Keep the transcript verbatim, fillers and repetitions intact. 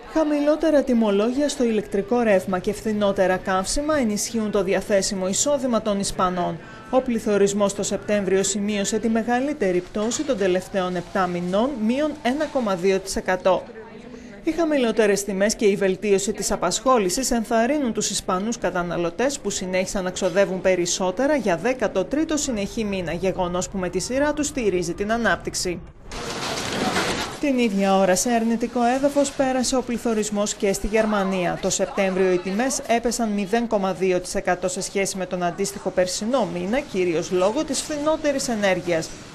Χαμηλότερα τιμολόγια στο ηλεκτρικό ρεύμα και φθηνότερα καύσιμα ενισχύουν το διαθέσιμο εισόδημα των Ισπανών. Ο πληθωρισμός το Σεπτέμβριο σημείωσε τη μεγαλύτερη πτώση των τελευταίων επτά μηνών, μείον ένα κόμμα δύο τοις εκατό. Οι χαμηλότερες τιμές και η βελτίωση της απασχόλησης ενθαρρύνουν τους Ισπανούς καταναλωτές που συνέχισαν να ξοδεύουν περισσότερα για δέκατο τρίτο συνεχή μήνα, γεγονός που με τη σειρά του στηρίζει την ανάπτυξη. Την ίδια ώρα σε αρνητικό έδαφος πέρασε ο πληθωρισμός και στη Γερμανία. Το Σεπτέμβριο οι τιμές έπεσαν μηδέν κόμμα δύο τοις εκατό σε σχέση με τον αντίστοιχο περσινό μήνα, κυρίως λόγω της φθηνότερης ενέργειας.